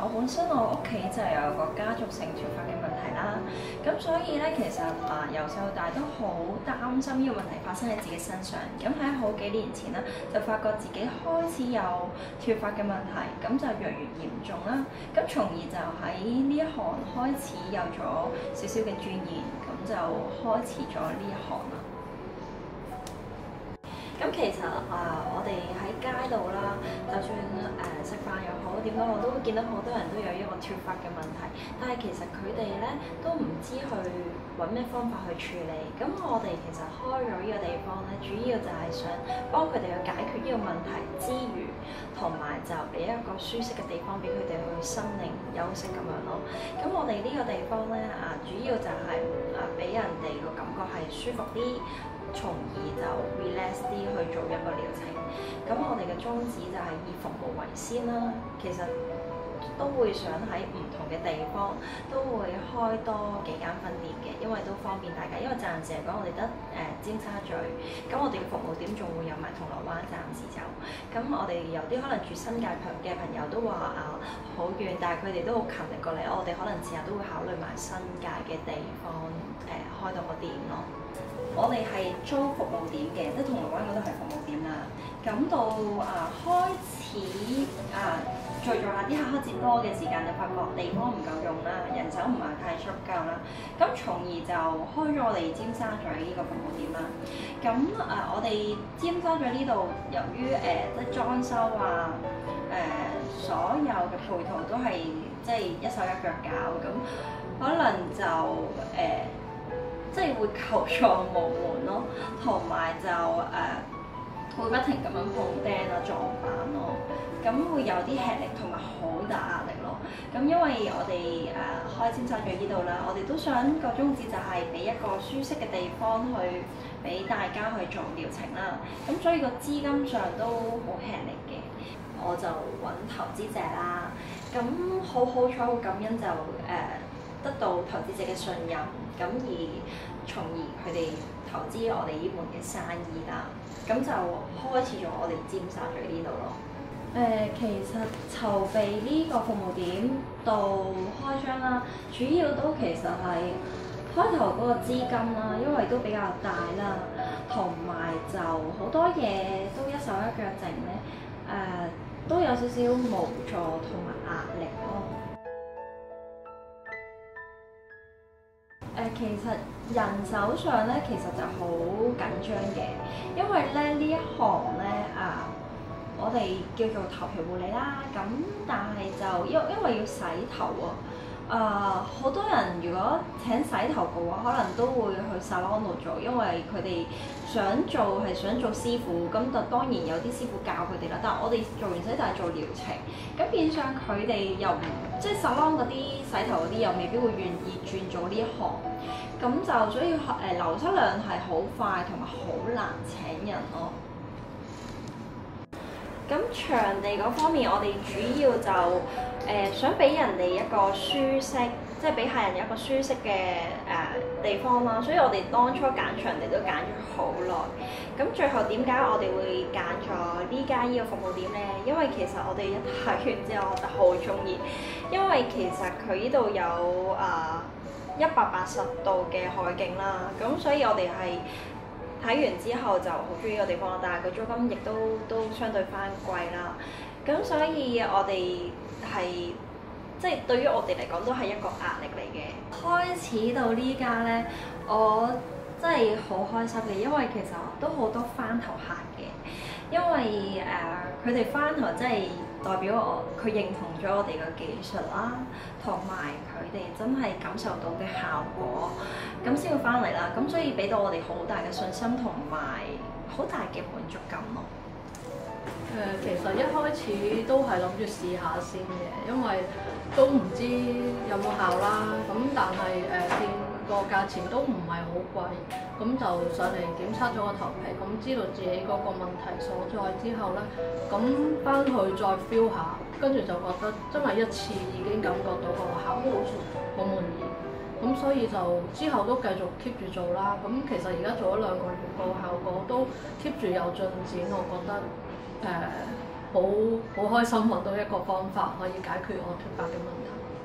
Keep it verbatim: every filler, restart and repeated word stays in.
我本身我屋企就有個家族性脫髮嘅問題啦，咁所以咧其實啊由細到大都好擔心呢個問題發生喺自己身上。咁喺好幾年前啦，就發覺自己開始有脫髮嘅問題，咁就越嚟越嚴重啦。咁從而就喺呢一行開始有咗少少嘅鑽研，咁就開始咗呢一行啦。咁其實啊，我哋喺街度啦，就算誒食飯又好，點解我都見到好多人都有一個脫髮嘅問題，但係其實佢哋咧都唔知去揾咩方法去處理。咁我哋其實開咗呢個地方咧，主要就係想幫佢哋去解決呢個問題之餘，同埋就俾一個舒適嘅地方俾佢哋去心靈休息咁樣咯。咁我哋呢個地方咧啊，主要就係啊俾人哋個感覺係舒服啲，從而就 relax 啲去做一個療程。咁我哋嘅宗旨就係以服務為先啦。其實都會想喺唔同嘅地方都會開多幾間分店嘅，因為都方便大家。因為暫時嚟講，我哋得誒尖沙咀，咁我哋嘅服務點仲會有埋銅鑼灣，暫時就咁。我哋有啲可能住新界嘅朋友都話啊好遠，但係佢哋都好勤力過嚟，我哋可能遲下都會考慮埋新界嘅地方誒、呃、開到個店咯。我哋係租服務點嘅，即係銅鑼灣嗰度係服務點啦。咁到啊開始啊再做下啲客開節多嘅時間，就發覺地方唔夠用啦，人手唔係太足夠啦。咁從而就開咗我哋尖沙咀呢個服務點啦。咁啊，我哋尖沙咀呢度由於誒、呃、即係裝修啊，誒、呃、所有嘅配套都係即係一手一腳搞，咁可能就誒。呃即係會求助無門咯，同埋就誒、呃、會不停咁樣碰釘啊、撞板咯，咁會有啲吃力同埋好大壓力咯。咁因為我哋誒、呃、開尖沙咀呢度啦，我哋都想個宗旨就係俾一個舒適嘅地方去俾大家去做療程啦。咁所以個資金上都好吃力嘅，我就揾投資者啦。咁好好彩，好感恩就誒、呃得到投資者嘅信任，咁而從而佢哋投資我哋呢門嘅生意啦，咁就開始咗我哋尖沙咀呢度咯。誒、呃，其實籌備呢個服務點到開張啦，主要都其實係開頭嗰個資金啦，因為都比較大啦，同埋就好多嘢都一手一腳整咧，誒、呃、都有少少無助同埋壓力咯。誒、呃、其實人手上咧，其實就好緊張嘅，因為咧呢一行咧啊，我哋叫做頭皮護理啦，咁但係就因因為要洗頭啊，啊、呃、好多人如果請洗頭嘅話，可能都會去沙龍度做，因為佢哋想做係想做師傅，咁就當然有啲師傅教佢哋啦。但係我哋做完洗頭係做療程，咁變相佢哋又唔即係沙龍嗰啲洗頭嗰啲又未必會願意轉做呢一行，咁就所以誒、呃、流失量係好快同埋好難請人咯。咁場地嗰方面，我哋主要就誒、呃、想俾人哋一個舒適，即係俾客人有一個舒適嘅誒、呃、地方啦。所以我哋當初揀場地都揀咗好耐。咁最後點解我哋會揀咗呢間呢個服務點咧？因為其實我哋一睇完之後，我就好中意，因為其實佢呢度有啊一百八十度嘅海景啦。咁所以我哋係睇完之後就好中意呢個地方啦，但係佢租金亦都都相對翻貴啦。咁所以我哋係即係對於我哋嚟講都係一個壓力嚟嘅。開始到呢家呢，我真係好開心嘅，因為其實都好多翻頭客嘅。因為誒佢哋翻頭真係代表我佢認同咗我哋嘅技術啦，同埋佢哋真係感受到嘅效果，咁先會翻嚟啦。咁所以俾到我哋好大嘅信心同埋好大嘅滿足感咯。 誒、呃，其實一開始都係諗住試下先嘅，因為都唔知有冇效啦。咁但係誒見個價錢都唔係好貴，咁就上嚟檢測咗個頭皮，咁知道自己嗰個問題所在之後咧，咁翻去再 feel 下，跟住就覺得真係一次已經感覺到個效果好滿意。咁所以就之後都繼續 keep 住做啦。咁其實而家做咗兩個月，個效果都 keep 住有進展，我覺得誒、呃、 好好開心揾到一個方法可以解決我脫髮嘅問題。